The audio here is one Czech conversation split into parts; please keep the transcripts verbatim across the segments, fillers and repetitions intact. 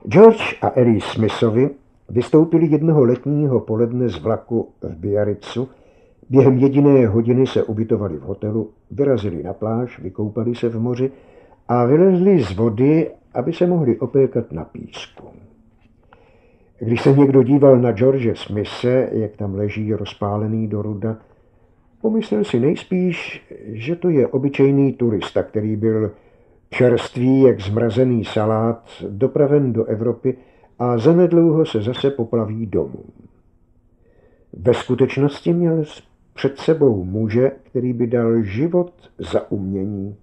George a Ellie Smithovi vystoupili jednoho letního poledne z vlaku v Biarritzu, během jediné hodiny se ubytovali v hotelu, vyrazili na pláž, vykoupali se v moři a vylezli z vody, aby se mohli opékat na písku. Když se někdo díval na George Smithe, jak tam leží rozpálený do ruda, pomyslel si nejspíš, že to je obyčejný turista, který byl čerstvý jak zmrazený salát, dopraven do Evropy a zanedlouho se zase poplaví domů. Ve skutečnosti měl před sebou muže, který by dal život za umění.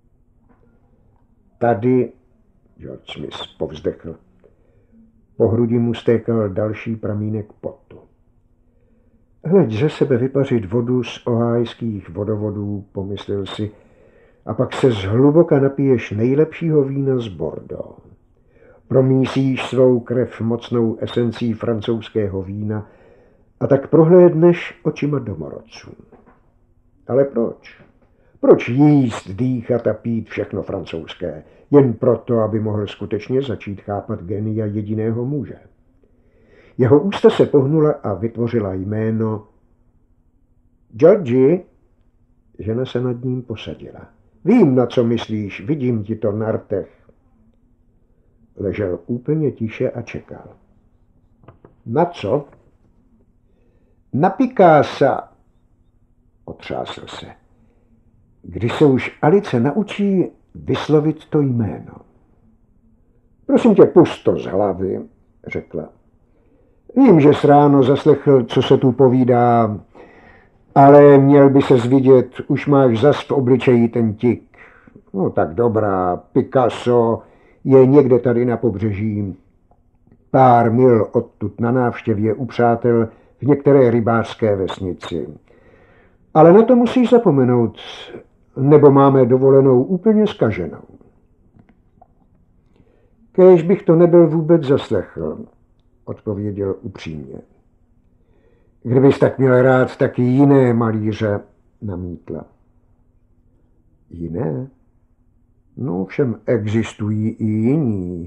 Tady, George Smith povzdechl. Po hrudi mu stékal další pramínek potu. Hleď ze sebe vypařit vodu z ohajských vodovodů, pomyslel si, a pak se zhluboka napiješ nejlepšího vína z Bordeaux. Promísíš svou krev mocnou esencí francouzského vína a tak prohlédneš očima domorodců. Ale proč? Proč jíst, dýchat a pít všechno francouzské? Jen proto, aby mohl skutečně začít chápat genia jediného muže. Jeho ústa se pohnula a vytvořila jméno Georgi. Žena se nad ním posadila. Vím, na co myslíš, vidím ti to na rtech. Ležel úplně tiše a čekal. Na co? Na Picassa, otřásl se. Kdy se už Alice naučí vyslovit to jméno. Prosím tě, pust to z hlavy, řekla. Vím, že jsi ráno zaslechl, co se tu povídá, ale měl by se zvidět, už máš zas v obličeji ten tik. No tak dobrá, Picasso je někde tady na pobřeží. Pár mil odtud na návštěvě u přátel v některé rybářské vesnici. Ale na to musíš zapomenout, nebo máme dovolenou úplně zkaženou. Kéž bych to nebyl vůbec zaslechl, odpověděl upřímně. Kdybys tak měl rád taky jiné malíře, namítla. Jiné? No všem existují i jiní.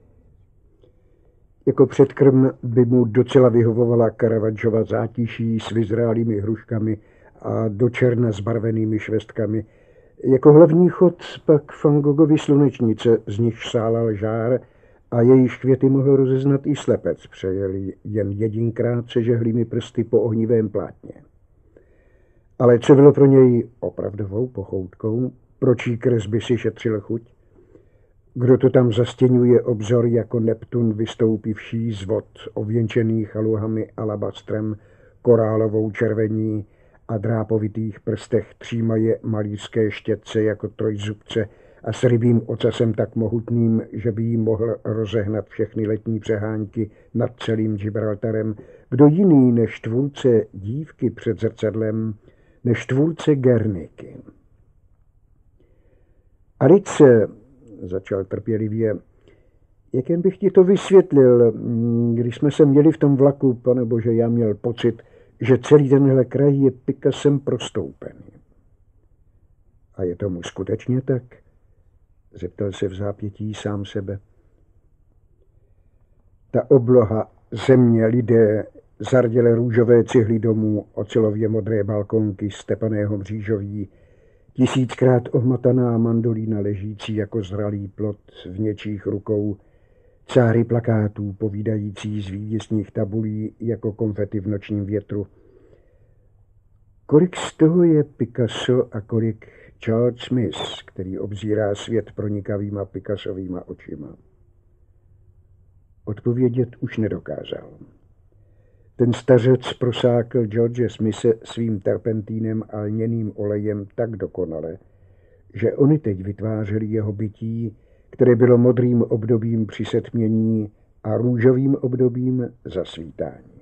Jako předkrm by mu docela vyhovovala Caravaggiova zátiší s vyzrálými hruškami a do černa zbarvenými švestkami. Jako hlavní chod pak Van Goghovy slunečnice, z nich sálal žár a jejíž květy mohl rozeznat i slepec, přejeli jen jedinkrát sežehlými prsty po ohnivém plátně. Ale co bylo pro něj opravdovou pochoutkou, proč jí kresby si šetřil chuť? Kdo to tam zastěňuje obzor jako Neptun vystoupivší z vod, ověnčený chaluhami alabastrem, korálovou červení a drápovitých prstech třímaje malířské štětce jako trojzubce a s rybím ocasem tak mohutným, že by jí mohl rozehnat všechny letní přehánky nad celým Gibraltarem. Kdo jiný než tvůrce dívky před zrcadlem, než tvůrce Guerniky. Alice, začal trpělivě, jak jen bych ti to vysvětlil, když jsme se měli v tom vlaku, pane bože, já měl pocit, že celý tenhle kraj je Picassem prostoupený. A je tomu skutečně tak? Zeptal se v zápětí sám sebe. Ta obloha, země, lidé, zardělé růžové cihly domů, ocelově modré balkonky stepaného mřížoví, tisíckrát ohmataná mandolína ležící jako zralý plot v něčích rukou, cáry plakátů povídající z vývěsních tabulí jako konfety v nočním větru. Kolik z toho je Picasso a kolik George Smith, který obzírá svět pronikavýma Picassovýma očima? Odpovědět už nedokázal. Ten stařec prosákl George Smithe svým terpentínem a lněným olejem tak dokonale, že oni teď vytvářeli jeho bytí, které bylo modrým obdobím při setmění a růžovým obdobím zasvítání.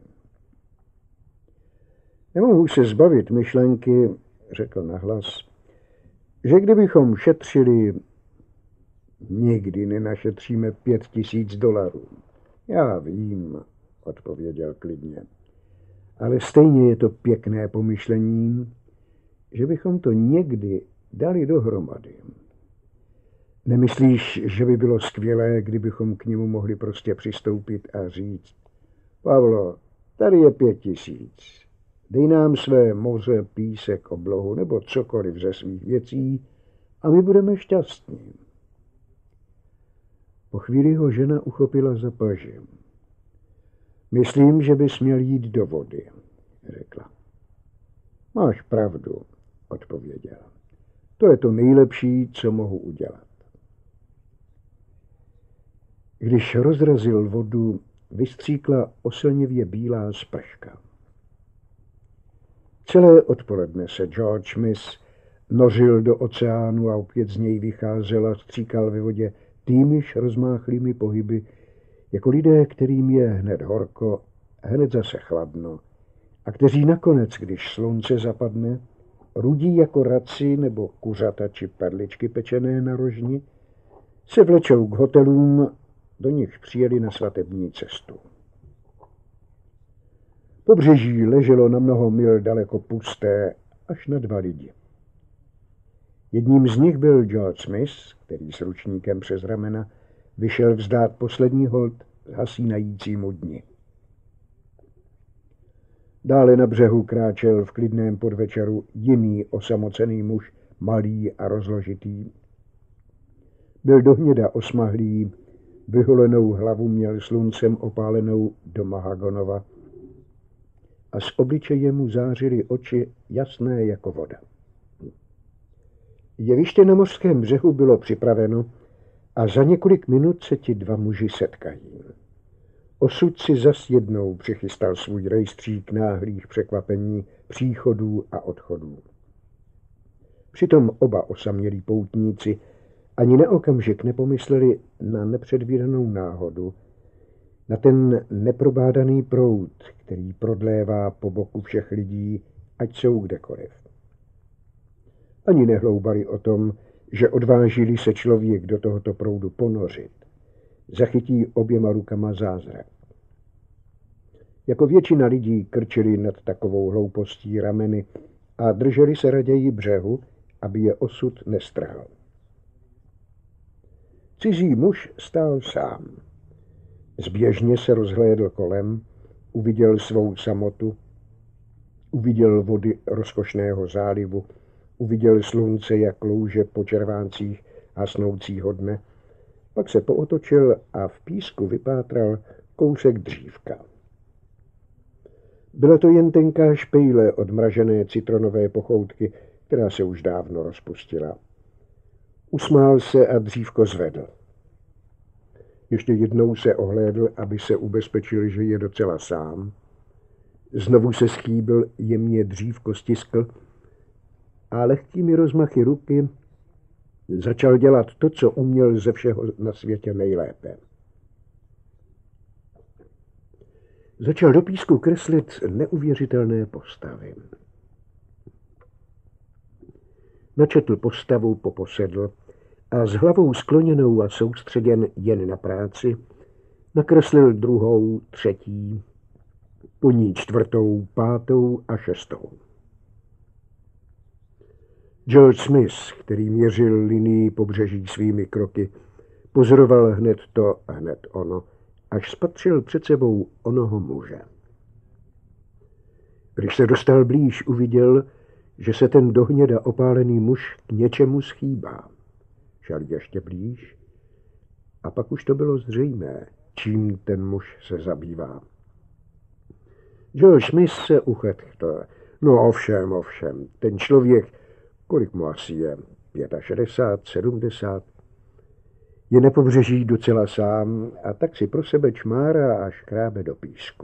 Nemohu se zbavit myšlenky, řekl nahlas, že kdybychom šetřili, nikdy nenašetříme pět tisíc dolarů. Já vím, odpověděl klidně, ale stejně je to pěkné pomyšlení, že bychom to někdy dali dohromady. Nemyslíš, že by bylo skvělé, kdybychom k němu mohli prostě přistoupit a říct: Pavlo, tady je pět tisíc. Dej nám své moře, písek, oblohu nebo cokoliv ze svých věcí a my budeme šťastní. Po chvíli ho žena uchopila za paži. Myslím, že bys měl jít do vody, řekla. Máš pravdu, odpověděl. To je to nejlepší, co mohu udělat. Když rozrazil vodu, vystříkla oslnivě bílá sprška. Celé odpoledne se George Smith nořil do oceánu a opět z něj vycházel a stříkal ve vodě týmiž rozmáchlými pohyby, jako lidé, kterým je hned horko, hned zase chladno, a kteří nakonec, když slunce zapadne, rudí jako raci nebo kuřata či perličky pečené na rožni, se vlečou k hotelům, do nichž přijeli na svatební cestu. Pobřeží leželo na mnoho mil daleko pusté, až na dva lidi. Jedním z nich byl George Smith, který s ručníkem přes ramena vyšel vzdát poslední hold hasínajícímu dni. Dále na břehu kráčel v klidném podvečeru jiný osamocený muž, malý a rozložitý. Byl dohněda osmahlý, vyholenou hlavu měl sluncem opálenou do mahagonova a z obličeje mu zářily oči jasné jako voda. Jeviště na mořském břehu bylo připraveno a za několik minut se ti dva muži setkají. Osud si zas jednou přichystal svůj rejstřík náhlých překvapení, příchodů a odchodů. Přitom oba osamělí poutníci ani na okamžik nepomysleli na nepředvídanou náhodu, na ten neprobádaný proud, který prodlévá po boku všech lidí, ať jsou kdekoliv. Ani nehloubali o tom, že odvážili se člověk do tohoto proudu ponořit, zachytí oběma rukama zázrak. Jako většina lidí krčili nad takovou hloupostí rameny a drželi se raději břehu, aby je osud nestrhal. Cizí muž stál sám. Zběžně se rozhlédl kolem, uviděl svou samotu, uviděl vody rozkošného zálivu, uviděl slunce, jak louže po červáncích hasnoucího dne, pak se pootočil a v písku vypátral kousek dřívka. Byla to jen tenká špejle od mražené citronové pochoutky, která se už dávno rozpustila. Usmál se a dřívko zvedl. Ještě jednou se ohlédl, aby se ubezpečil, že je docela sám. Znovu se schýbil, jemně dřívko stiskl a lehkými rozmachy ruky začal dělat to, co uměl ze všeho na světě nejlépe. Začal do písku kreslit neuvěřitelné postavy. Načetl postavu, poposedl a s hlavou skloněnou a soustředěn jen na práci nakreslil druhou, třetí, po ní čtvrtou, pátou a šestou. George Smith, který měřil linii pobřeží svými kroky, pozoroval hned to a hned ono, až spatřil před sebou onoho muže. Když se dostal blíž, uviděl, že se ten dohněda opálený muž k něčemu schýbá. Šel ještě blíž a pak už to bylo zřejmé, čím ten muž se zabývá. George Smith se uchetchtl. No ovšem, ovšem, ten člověk, kolik mu asi je, šedesát pět, sedmdesát, je na pobřeží docela sám a tak si pro sebe čmárá a škrábe do písku.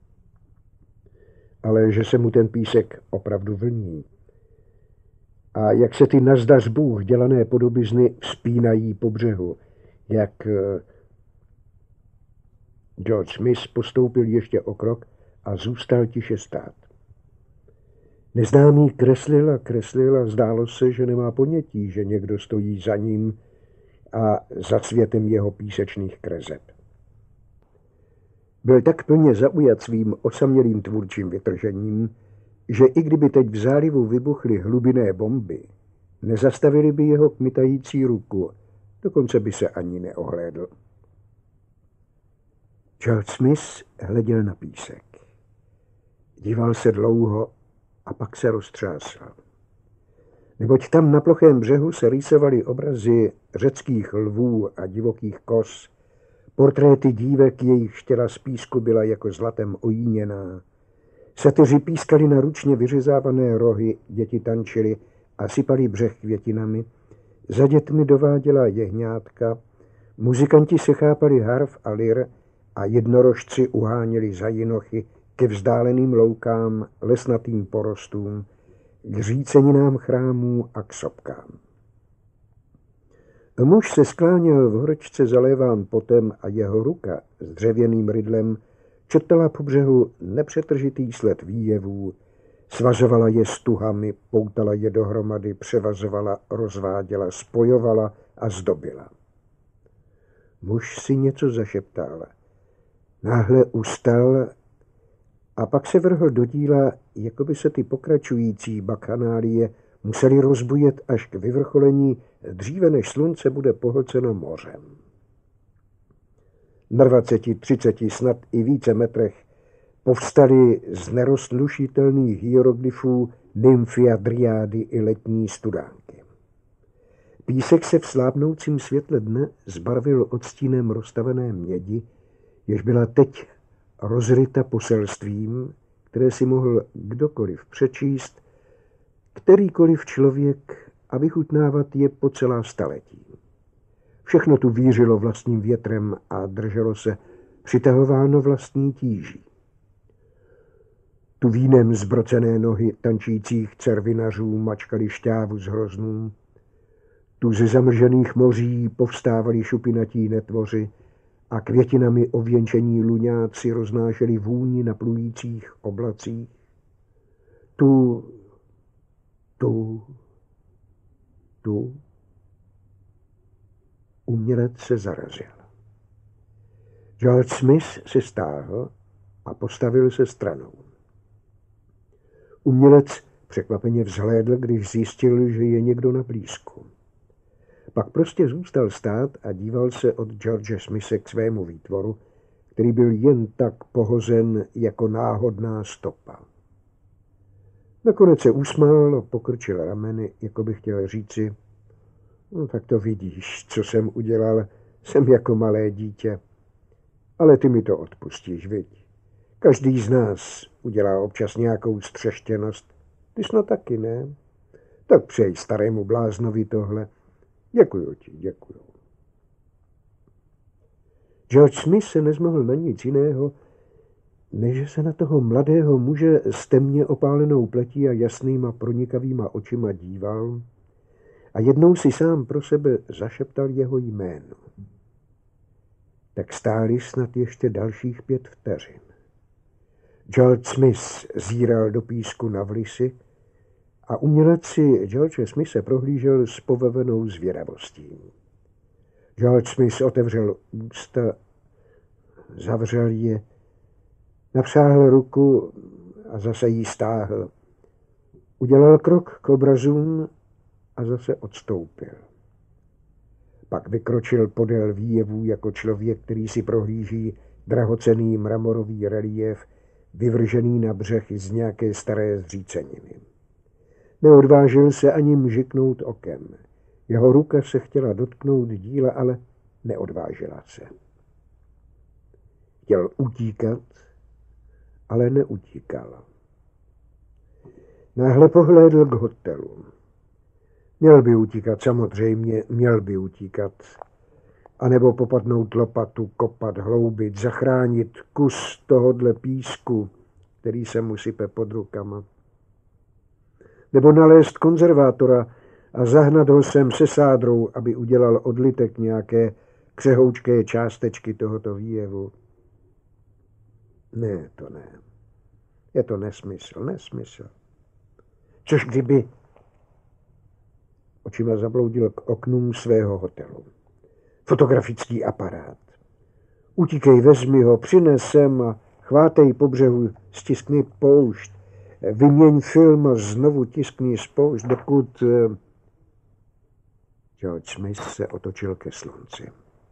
Ale že se mu ten písek opravdu vlní. A jak se ty nazdař Bůh dělané podobizny vzpínají po břehu, jak George Smith postoupil ještě o krok a zůstal tiše stát. Neznámý kreslil a kreslil a zdálo se, že nemá ponětí, že někdo stojí za ním a za světem jeho písečných kreseb. Byl tak plně zaujat svým osamělým tvůrčím vytržením, že i kdyby teď v zálivu vybuchly hlubinné bomby, nezastavili by jeho kmitající ruku Dokonce by se ani neohlédl. George Smith hleděl na písek. Díval se dlouho a pak se roztřásl. Neboť tam na plochém břehu se rýsovaly obrazy řeckých lvů a divokých kos, portréty dívek, jejich těla z písku byla jako zlatem ojíněná. Satyři pískali na ručně vyřezávané rohy, děti tančily a sypali břeh květinami. Za dětmi dováděla jehňátka, muzikanti se chápali harf a lir a jednorožci uháněli za jinochy ke vzdáleným loukám, lesnatým porostům, k říceninám chrámů a k sopkám. Muž se skláněl v horečce zaléván potem a jeho ruka s dřevěným rydlem četala po břehu nepřetržitý sled výjevů, svažovala je stuhami, poutala je dohromady, převazovala, rozváděla, spojovala a zdobila. Muž si něco zašeptal. Náhle ustal a pak se vrhl do díla, jako by se ty pokračující bakanálie museli rozbujet až k vyvrcholení, dříve než slunce bude pohlceno mořem. Na dvaceti, třiceti, snad i více metrech povstaly z nerozlušitelných hieroglyfů nymfy a driády i letní studánky. Písek se v slábnoucím světle dne zbarvil odstínem roztavené mědi, jež byla teď rozryta poselstvím, které si mohl kdokoliv přečíst, kterýkoliv člověk a vychutnávat je po celá staletí. Všechno tu vířilo vlastním větrem a drželo se přitahováno vlastní tíží. Tu vínem zbrocené nohy tančících cervinařů mačkali šťávu z hroznů, tu ze zamlžených moří povstávali šupinatí netvoři a květinami ověnčení luňáci roznášeli vůni na plujících oblacích. Tu, tu, tu. Umělec se zarazil. George Smith se stáhl a postavil se stranou. Umělec překvapeně vzhlédl, když zjistil, že je někdo na blízku. Pak prostě zůstal stát a díval se od George Smithe k svému výtvoru, který byl jen tak pohozen jako náhodná stopa. Nakonec se usmál a pokrčil rameny, jako by chtěl říci: no, tak to vidíš, co jsem udělal, jsem jako malé dítě. Ale ty mi to odpustíš, viď? Každý z nás udělá občas nějakou střeštěnost. Ty snad taky, ne? Tak přeji starému bláznovi tohle. Děkuju ti, děkuju. George Smith se nezmohl na nic jiného, než se na toho mladého muže s temně opálenou pletí a jasnýma pronikavýma očima díval a jednou si sám pro sebe zašeptal jeho jméno. Tak stáli snad ještě dalších pět vteřin. George Smith zíral do písku na vlisy a umělec si George Smithe prohlížel s povevenou zvědavostí. George Smith otevřel ústa, zavřel je, napřáhl ruku a zase ji stáhl. Udělal krok k obrazům a zase odstoupil. Pak vykročil podél výjevů jako člověk, který si prohlíží drahocenný mramorový reliéf, vyvržený na břeh z nějaké staré zříceniny. Neodvážil se ani mžiknout okem. Jeho ruka se chtěla dotknout díla, ale neodvážila se. Chtěl utíkat, ale neutíkal. Náhle pohlédl k hotelu. Měl by utíkat, samozřejmě, měl by utíkat. A nebo popadnout lopatu, kopat, hloubit, zachránit kus tohodle písku, který se mu sype pod rukama. Nebo nalézt konzervátora a zahnat ho sem se sádrou, aby udělal odlitek nějaké křehoučké částečky tohoto výjevu. Ne, to ne. Je to nesmysl, nesmysl. Což kdyby... Očima zabloudil k oknům svého hotelu. Fotografický aparát. Utíkej, vezmi ho, přines sem a chvátej po břehu, stiskni poušť. Vyměň film a znovu tiskni spoušť, dokud... George Smith se otočil ke slunci.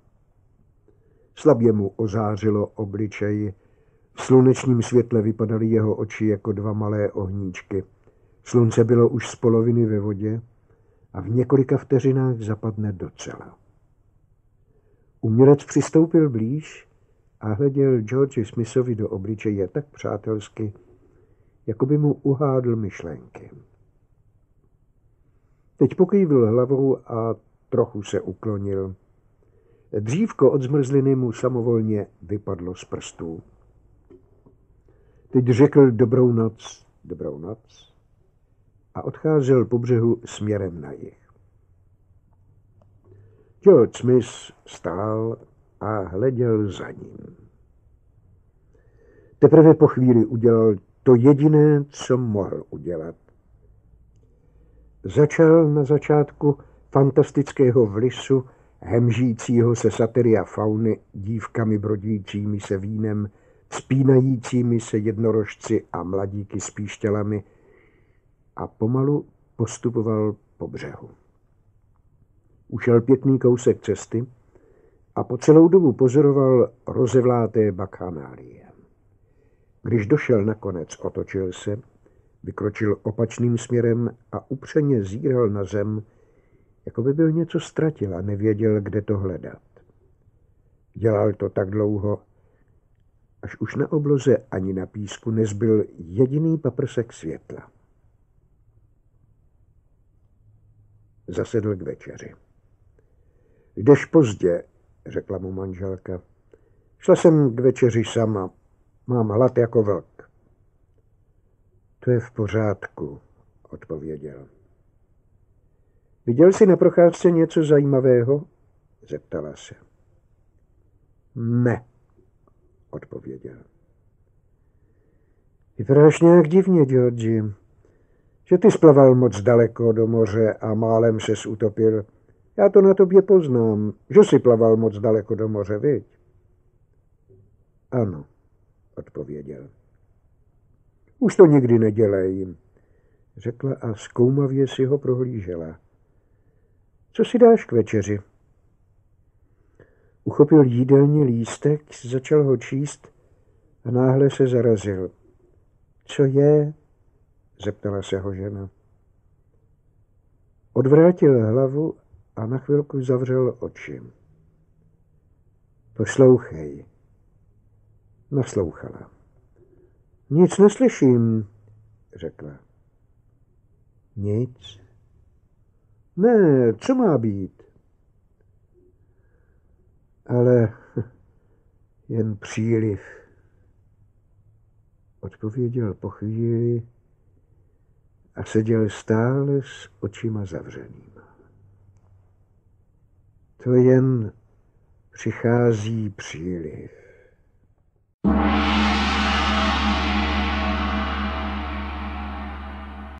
Slabě mu ozářilo obličej. V slunečním světle vypadaly jeho oči jako dva malé ohníčky. Slunce bylo už z poloviny ve vodě a v několika vteřinách zapadne docela. Umělec přistoupil blíž a hleděl George Smithovi do obličeje tak přátelsky, jako by mu uhádl myšlenky. Teď pokývil hlavou a trochu se uklonil. Dřívko od zmrzliny mu samovolně vypadlo z prstů. Teď řekl dobrou noc, dobrou noc a odcházel po břehu směrem na jih. George Smith stál a hleděl za ním. Teprve po chvíli udělal to jediné, co mohl udělat. Začal na začátku fantastického vlisu, hemžícího se satyry a fauny, dívkami brodícími se vínem, vzpínajícími se jednorožci a mladíky s píšťalami, a pomalu postupoval po břehu. Ušel pěkný kousek cesty a po celou dobu pozoroval rozevláté bakchanálie. Když došel nakonec, otočil se, vykročil opačným směrem a upřeně zíral na zem, jako by byl něco ztratil a nevěděl, kde to hledat. Dělal to tak dlouho, až už na obloze ani na písku nezbyl jediný paprsek světla. Zasedl k večeři. Jdeš pozdě, řekla mu manželka. Šla jsem k večeři sama. Mám hlad jako vlk. To je v pořádku, odpověděl. Viděl jsi na procházce něco zajímavého? Zeptala se. Ne, odpověděl. Vypadáš nějak divně, Georgi. Že ty splaval moc daleko do moře a málem ses utopil. Já to na tobě poznám, že jsi plaval moc daleko do moře, viď? Ano, odpověděl. Už to nikdy nedělej, řekla a zkoumavě si ho prohlížela. Co si dáš k večeři? Uchopil jídelní lístek, začal ho číst a náhle se zarazil. Co je? Zeptala se ho žena. Odvrátil hlavu a na chvilku zavřel oči. Poslouchej. Naslouchala. Nic neslyším, řekla. Nic? Ne, co má být? Ale jen příliv, odpověděl po chvíli a seděl stále s očima zavřenýma. To jen přichází příliv.